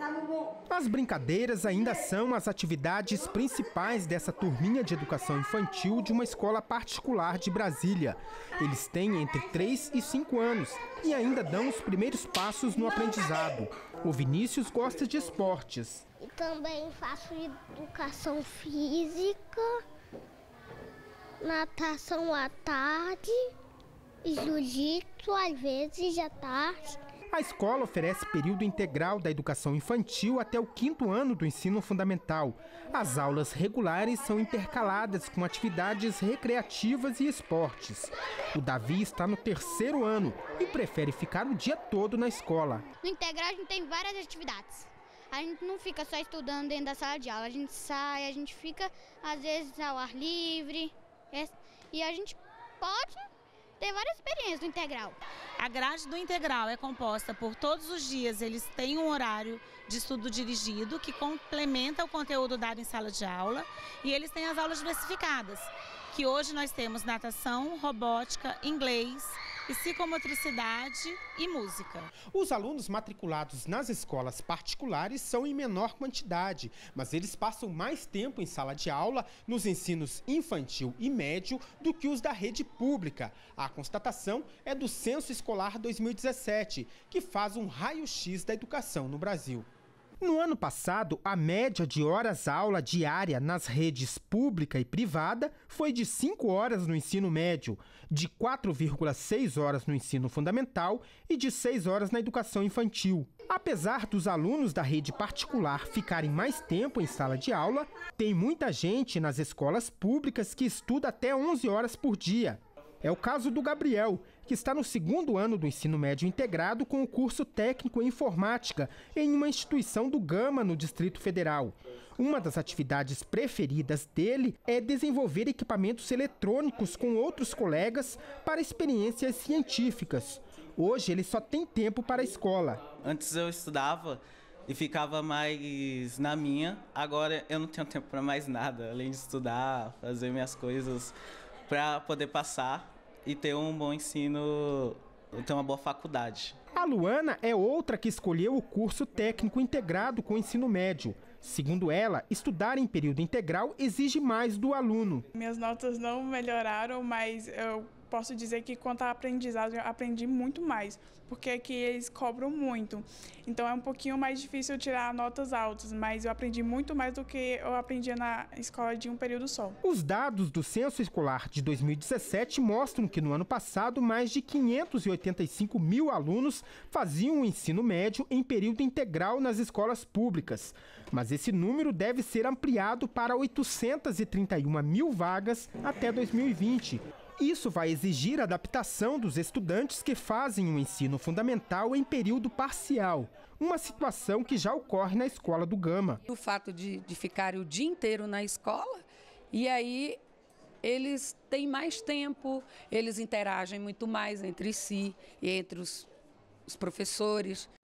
As brincadeiras ainda são as atividades principais dessa turminha de educação infantil de uma escola particular de Brasília. Eles têm entre 3 e 5 anos e ainda dão os primeiros passos no aprendizado. O Vinícius gosta de esportes. E também faço educação física, natação à tarde e jiu-jitsu às vezes à tarde. A escola oferece período integral da educação infantil até o 5º ano do ensino fundamental. As aulas regulares são intercaladas com atividades recreativas e esportes. O Davi está no 3º ano e prefere ficar o dia todo na escola. No integral a gente tem várias atividades. A gente não fica só estudando dentro da sala de aula, a gente sai, a gente fica às vezes ao ar livre e a gente pode ter várias experiências no integral. A grade do integral é composta por todos os dias, eles têm um horário de estudo dirigido que complementa o conteúdo dado em sala de aula e eles têm as aulas diversificadas, que hoje nós temos natação, robótica, inglês, psicomotricidade e música. Os alunos matriculados nas escolas particulares são em menor quantidade, mas eles passam mais tempo em sala de aula nos ensinos infantil e médio do que os da rede pública. A constatação é do Censo Escolar 2017, que faz um raio-x da educação no Brasil. No ano passado, a média de horas-aula diária nas redes pública e privada foi de 5 horas no ensino médio, de 4,6 horas no ensino fundamental e de 6 horas na educação infantil. Apesar dos alunos da rede particular ficarem mais tempo em sala de aula, tem muita gente nas escolas públicas que estuda até 11 horas por dia. É o caso do Gabriel, que está no 2º ano do ensino médio integrado com o curso técnico em informática em uma instituição do Gama, no Distrito Federal. Uma das atividades preferidas dele é desenvolver equipamentos eletrônicos com outros colegas para experiências científicas. Hoje ele só tem tempo para a escola. Antes eu estudava e ficava mais na minha, agora eu não tenho tempo para mais nada, além de estudar, fazer minhas coisas para poder passar e ter um bom ensino, ter uma boa faculdade. A Luana é outra que escolheu o curso técnico integrado com o ensino médio. Segundo ela, estudar em período integral exige mais do aluno. Minhas notas não melhoraram, mas eu posso dizer que quanto à aprendizagem eu aprendi muito mais, porque aqui eles cobram muito. Então é um pouquinho mais difícil tirar notas altas, mas eu aprendi muito mais do que eu aprendia na escola de um período só. Os dados do Censo Escolar de 2017 mostram que no ano passado mais de 585 mil alunos faziam o ensino médio em período integral nas escolas públicas. Mas esse número deve ser ampliado para 831 mil vagas até 2020. Isso vai exigir a adaptação dos estudantes que fazem o ensino fundamental em período parcial, uma situação que já ocorre na escola do Gama. O fato de ficarem o dia inteiro na escola, e aí eles têm mais tempo, eles interagem muito mais entre si e entre os professores.